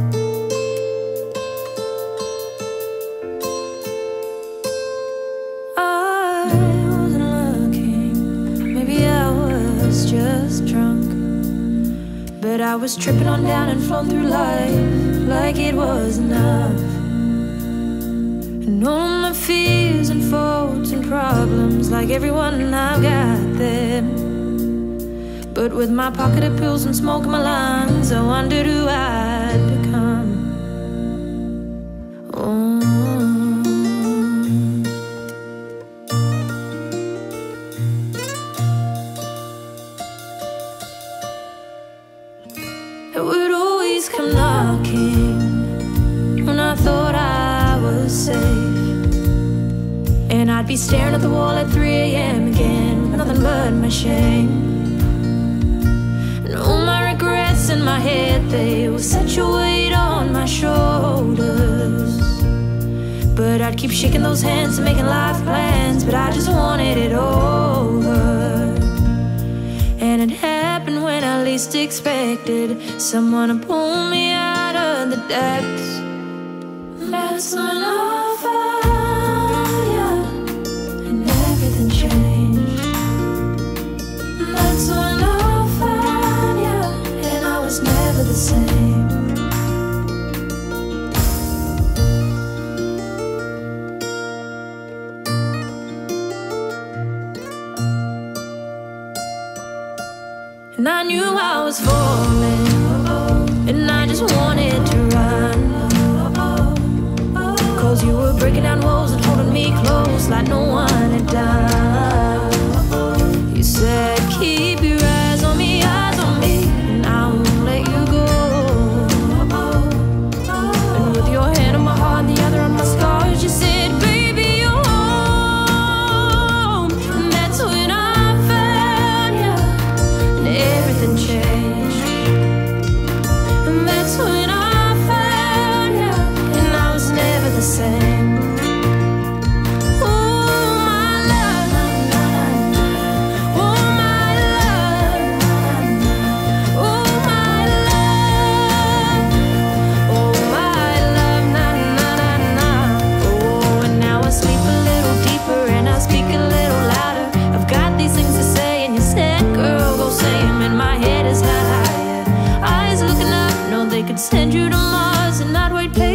But I was tripping on down and flown through life like it was enough. And all my fears and faults and problems, like everyone, I've got them. But with my pocket of pills and smoke in my lungs, I wondered who I'd become. It would always come knocking when I thought I was safe, and I'd be staring at the wall at 3 AM again, nothing but my shame. And all my regrets in my head, they were such a weight on my shoulders. But I'd keep shaking those hands and making life plans, but I just wanted it over. And it happened when I least expected, someone to pull me out of the depths. That's when I found you, and everything changed. That's when I found you, and I was never the same. And I knew I was falling, and I just wanted to run, 'cause you were breaking down walls and holding me close like no one had done. You said, keep your eyes on me, and I won't let you go. And with your hand on my heart and the other on my scars, you said, baby, you're home. And that's when I found you, and everything changed. And that's when I found you, and I was never the same. Send you to Mars and I'd wait patiently.